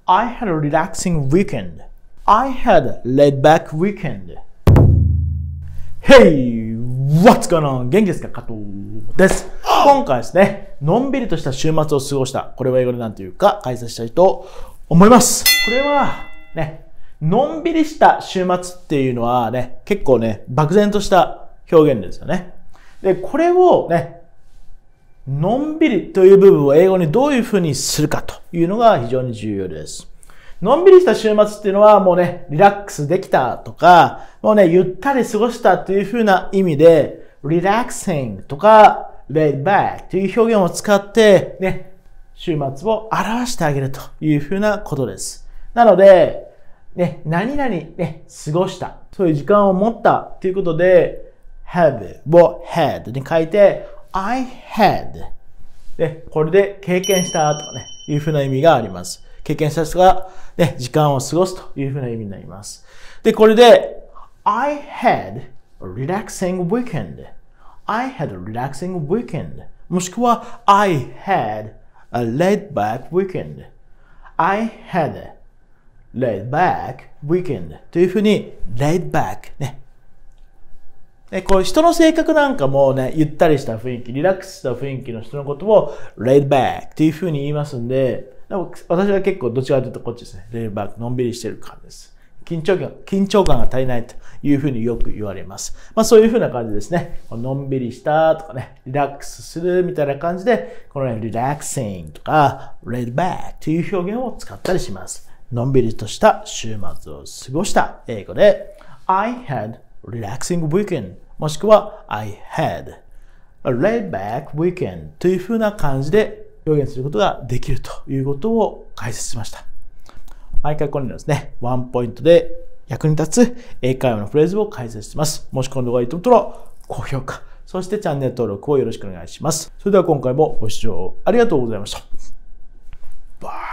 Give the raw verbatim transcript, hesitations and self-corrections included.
I had a relaxing weekend. I had a laid-back weekend. Hey! What's going on? 元気ですか？加藤です。今回ですね、のんびりとした週末を過ごした。これは英語で何というか解説したいと思います。これはね、のんびりした週末っていうのはね、結構ね、漠然とした表現ですよね。で、これをね、のんびりという部分を英語にどういうふうにするかというのが非常に重要です。のんびりした週末っていうのはもうね、リラックスできたとか、もうね、ゆったり過ごしたというふうな意味で、relaxing とか laid back という表現を使ってね、週末を表してあげるというふうなことです。なので、ね、何々ね、過ごした。そういう時間を持ったということで、have を had に書いて、I had で、これで経験したとかね、いうふうな意味があります。経験した人が、ね、時間を過ごすというふうな意味になります。で、これで、I had a relaxing weekend. I had a relaxing weekend. もしくは、I had a laid back weekend.I had a laid back weekend. というふうに、laid back ね。で、こう人の性格なんかもね、ゆったりした雰囲気、リラックスした雰囲気の人のことを laid back というふうに言いますんで、でも私は結構どちらかというとこっちですね。laid back、のんびりしてる感じです。緊張感、緊張感が足りないというふうによく言われます。まあそういうふうな感じですね。のんびりしたとかね、リラックスするみたいな感じで、このね、relaxing とか laid back という表現を使ったりします。のんびりとした週末を過ごした英語で、I had relaxing weekend もしくは I had a laid back weekend というふうな感じで表現することができるということを解説しました。毎回このようにですね、ワンポイントで役に立つ英会話のフレーズを解説しています。もしこの動画がいいと思ったら高評価、そしてチャンネル登録をよろしくお願いします。それでは今回もご視聴ありがとうございました。バイ